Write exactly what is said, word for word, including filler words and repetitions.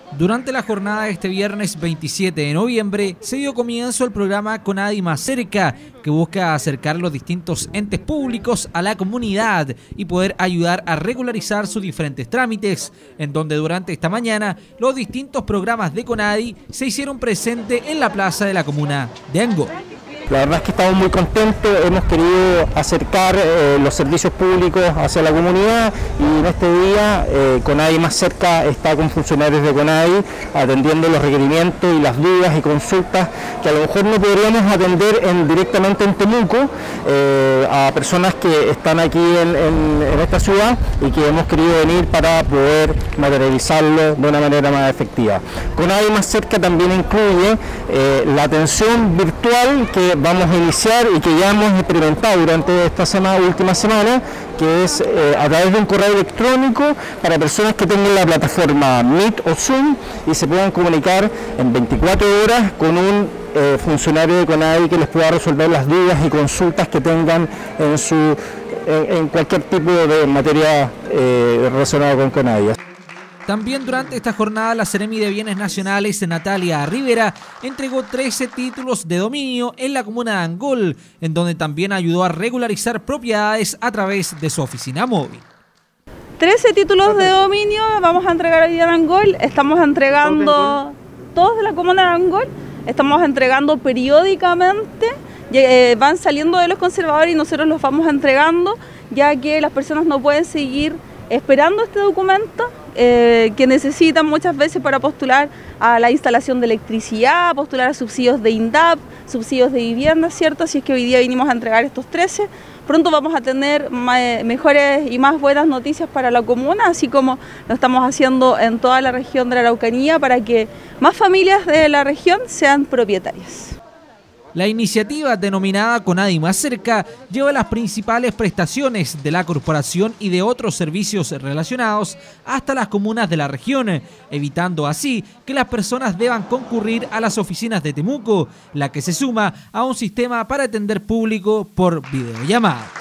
Durante la jornada de este viernes veintisiete de noviembre se dio comienzo el programa Conadi Más Cerca, que busca acercar los distintos entes públicos a la comunidad y poder ayudar a regularizar sus diferentes trámites, en donde durante esta mañana los distintos programas de Conadi se hicieron presentes en la plaza de la comuna de Angol. La verdad es que estamos muy contentos, hemos querido acercar eh, los servicios públicos hacia la comunidad y en este día eh, Conadi Más Cerca está con funcionarios de Conadi atendiendo los requerimientos y las dudas y consultas que a lo mejor no podríamos atender en, directamente en Temuco eh, a personas que están aquí en, en, en esta ciudad y que hemos querido venir para poder materializarlo de una manera más efectiva. Conadi Más Cerca también incluye eh, la atención virtual que vamos a iniciar y que ya hemos experimentado durante esta semana, última semana, que es eh, a través de un correo electrónico para personas que tengan la plataforma Meet o Zoom y se puedan comunicar en veinticuatro horas con un eh, funcionario de Conadi que les pueda resolver las dudas y consultas que tengan en, su, en, en cualquier tipo de materia eh, relacionada con Conadi. También durante esta jornada la Seremi de Bienes Nacionales, Natalia Rivera, entregó trece títulos de dominio en la comuna de Angol, en donde también ayudó a regularizar propiedades a través de su oficina móvil. trece títulos de dominio vamos a entregar hoy día en Angol, estamos entregando todos de la comuna de Angol, estamos entregando periódicamente, eh, van saliendo de los conservadores y nosotros los vamos entregando, ya que las personas no pueden seguir esperando este documento eh, que necesitan muchas veces para postular a la instalación de electricidad, postular a subsidios de INDAP, subsidios de vivienda, ¿cierto? Así es que hoy día vinimos a entregar estos trece. Pronto vamos a tener mejores y más buenas noticias para la comuna, así como lo estamos haciendo en toda la región de la Araucanía para que más familias de la región sean propietarias. La iniciativa denominada Conadi Más Cerca lleva las principales prestaciones de la corporación y de otros servicios relacionados hasta las comunas de la región, evitando así que las personas deban concurrir a las oficinas de Temuco, la que se suma a un sistema para atender público por videollamada.